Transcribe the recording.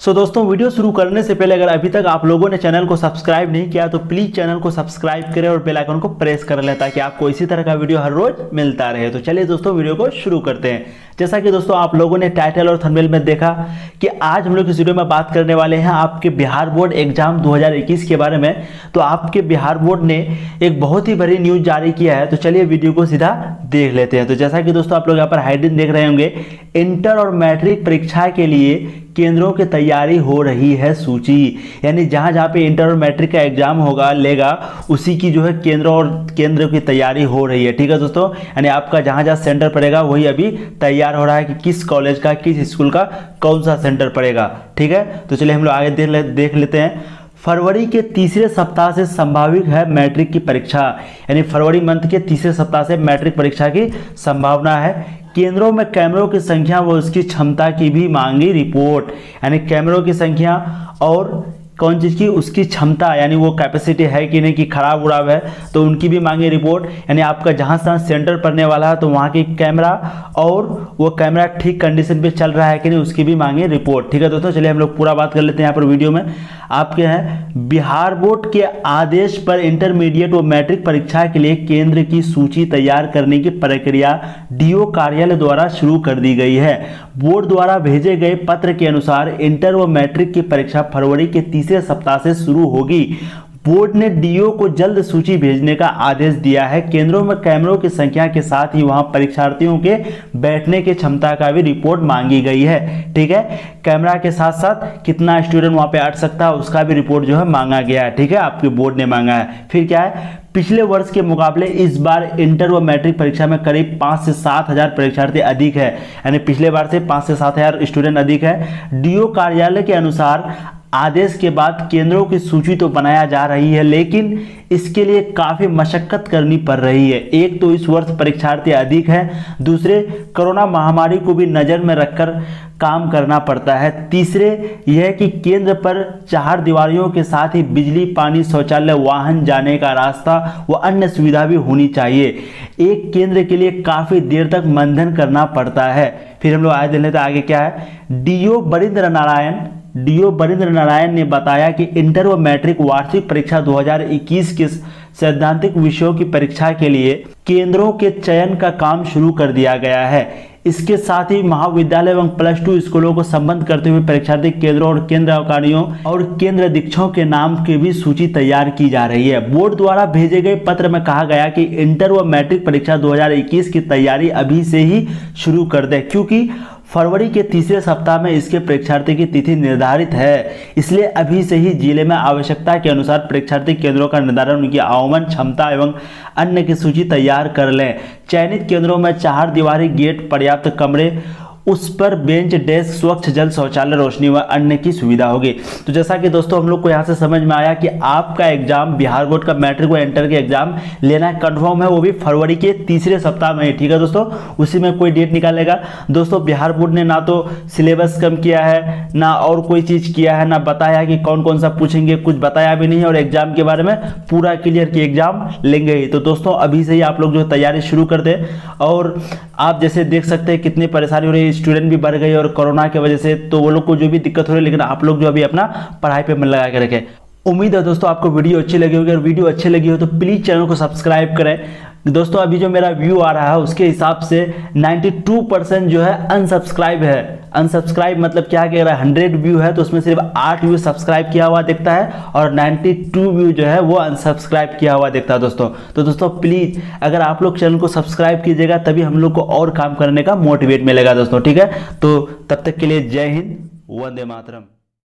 दोस्तों वीडियो शुरू करने से पहले अगर अभी तक आप लोगों ने चैनल को सब्सक्राइब नहीं किया तो प्लीज़ चैनल को सब्सक्राइब करें और बेल आइकन को प्रेस कर लें ताकि आपको इसी तरह का वीडियो हर रोज मिलता रहे। तो चलिए दोस्तों वीडियो को शुरू करते हैं। जैसा कि दोस्तों आप लोगों ने टाइटल और थंबनेल में देखा कि आज हम लोग इस वीडियो में बात करने वाले हैं आपके बिहार बोर्ड एग्जाम 2021 के बारे में। तो आपके बिहार बोर्ड ने एक बहुत ही बड़ी न्यूज जारी किया है, तो चलिए वीडियो को सीधा देख लेते हैं। तो जैसा कि दोस्तों आप लोग यहाँ पर हेडिंग देख रहे होंगे, इंटर और मैट्रिक परीक्षा के लिए केंद्रों की तैयारी हो रही है सूची। यानी जहां जहां पे इंटर और मैट्रिक का एग्जाम होगा लेगा उसी की जो है केंद्र की तैयारी हो रही है। ठीक है दोस्तों, यानी आपका जहां जहां सेंटर पड़ेगा वही अभी तैयार हो रहा है कि किस कॉलेज का किस स्कूल का कौन सा सेंटर पड़ेगा। ठीक है, तो चलिए हम लोग आगे देख लेते हैं। फरवरी के तीसरे सप्ताह से संभावित है मैट्रिक की परीक्षा, यानी फरवरी मंथ के तीसरे सप्ताह से मैट्रिक परीक्षा की संभावना है। केंद्रों में कैमरों की संख्या व उसकी क्षमता की भी मांगी रिपोर्ट, यानी कैमरों की संख्या और कौन चीज़ की उसकी क्षमता, यानी वो कैपेसिटी है कि नहीं कि खराब उराब है, तो उनकी भी मांगे रिपोर्ट। यानी आपका जहाँ से सेंटर पड़ने वाला है तो वहाँ की कैमरा और वो कैमरा ठीक कंडीशन पे चल रहा है कि नहीं उसकी भी मांगे रिपोर्ट। ठीक है दोस्तों, चलिए हम लोग पूरा बात कर लेते हैं यहाँ पर वीडियो में। आपके हैं बिहार बोर्ड के आदेश पर इंटरमीडिएट व मैट्रिक परीक्षा के लिए केंद्र की सूची तैयार करने की प्रक्रिया डीओ कार्यालय द्वारा शुरू कर दी गई है। बोर्ड द्वारा भेजे गए पत्र के अनुसार इंटर व मैट्रिक की परीक्षा फरवरी के तीसरे सप्ताह से शुरू होगी। बोर्ड ने डीओ को जल्द सूची भेजने का आदेश दिया है। केंद्रों में कैमरों की संख्या के साथ ही वहां परीक्षार्थियों के बैठने की क्षमता का भी रिपोर्ट मांगी गई है। ठीक है, कैमरा के साथ साथ कितना स्टूडेंट वहां पे अट सकता है उसका भी रिपोर्ट जो है मांगा गया है। ठीक है, आपके बोर्ड ने मांगा है। फिर क्या है, पिछले वर्ष के मुकाबले इस बार इंटर व मैट्रिक परीक्षा में करीब 5 से 7 हजार परीक्षार्थी अधिक है, यानी पिछले बार से 5 से 7 हजार स्टूडेंट अधिक है। डीओ कार्यालय के अनुसार आदेश के बाद केंद्रों की सूची तो बनाया जा रही है, लेकिन इसके लिए काफी मशक्कत करनी पड़ रही है। एक तो इस वर्ष परीक्षार्थी अधिक है, दूसरे कोरोना महामारी को भी नजर में रखकर काम करना पड़ता है, तीसरे यह कि केंद्र पर चार दीवारियों के साथ ही बिजली, पानी, शौचालय, वाहन जाने का रास्ता व अन्य सुविधा भी होनी चाहिए। एक केंद्र के लिए काफी देर तक मंथन करना पड़ता है। फिर हम लोग आगे देख लेते हैं, आगे क्या है। डीओ बरिंद्र नारायण ने बताया कि इंटर व मैट्रिक वार्षिक परीक्षा 2021 के सैद्धांतिक विषयों की परीक्षा के लिए केंद्रों के चयन का काम शुरू कर दिया गया है। इसके साथ ही महाविद्यालय एवं +2 स्कूलों को संबद्ध करते हुए परीक्षार्थी केंद्रों और केंद्र अधिकारियों और केंद्र अधीक्षकों के नाम की भी सूची तैयार की जा रही है। बोर्ड द्वारा भेजे गए पत्र में कहा गया कि इंटर व मैट्रिक परीक्षा 2021 की तैयारी अभी से ही शुरू कर दे, क्योंकि फरवरी के तीसरे सप्ताह में इसके परीक्षार्थी की तिथि निर्धारित है। इसलिए अभी से ही जिले में आवश्यकता के अनुसार परीक्षार्थी केंद्रों का निर्धारण, उनकी आगमन क्षमता एवं अन्य की सूची तैयार कर लें। चयनित केंद्रों में 4 दीवारी गेट, पर्याप्त कमरे, उस पर बेंच, डेस्क, स्वच्छ जल, शौचालय, रोशनी व अन्य की सुविधा होगी। तो जैसा कि दोस्तों हम लोग को यहाँ से समझ में आया कि आपका एग्जाम बिहार बोर्ड का मैट्रिक व इंटर के एग्जाम लेना कंफर्म है, वो भी फरवरी के तीसरे सप्ताह में। ठीक है दोस्तों, उसी में कोई डेट निकालेगा। दोस्तों बिहार बोर्ड ने ना तो सिलेबस कम किया है, ना और कोई चीज़ किया है, ना बताया कि कौन कौन सा पूछेंगे, कुछ बताया भी नहीं है, और एग्जाम के बारे में पूरा क्लियर कि एग्जाम लेंगे ही। तो दोस्तों अभी से ही आप लोग जो तैयारी शुरू कर दें। और आप जैसे देख सकते हैं कितनी परेशानी हो रही है, स्टूडेंट भी बढ़ गए और कोरोना की वजह से, तो वो लोग को जो भी दिक्कत हो रही है, लेकिन आप लोग जो अभी अपना पढ़ाई पे मन लगा के रखें। उम्मीद है दोस्तों आपको वीडियो अच्छी लगी होगी, और वीडियो अच्छी लगी हो तो प्लीज़ चैनल को सब्सक्राइब करें। दोस्तों अभी जो मेरा व्यू आ रहा है उसके हिसाब से 92% जो है अनसब्सक्राइब है। अनसब्सक्राइब मतलब क्या कह रहा है, 100 व्यू है तो उसमें सिर्फ 8 व्यू सब्सक्राइब किया हुआ दिखता है और 92 व्यू जो है वो अनसब्सक्राइब किया हुआ दिखता है दोस्तों। तो दोस्तों प्लीज़ अगर आप लोग चैनल को सब्सक्राइब कीजिएगा तभी हम लोग को और काम करने का मोटिवेट मिलेगा दोस्तों। ठीक है, तो तब तक के लिए जय हिंद, वंदे मातरम।